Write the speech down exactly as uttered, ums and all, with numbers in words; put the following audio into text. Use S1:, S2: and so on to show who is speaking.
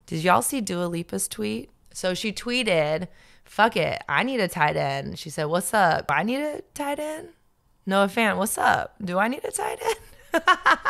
S1: Did y'all see Dua Lipa's tweet? So she tweeted, fuck it, I need a tight end. She said, what's up? I need a tight end? Noah Fant, what's up? Do I need a tight end?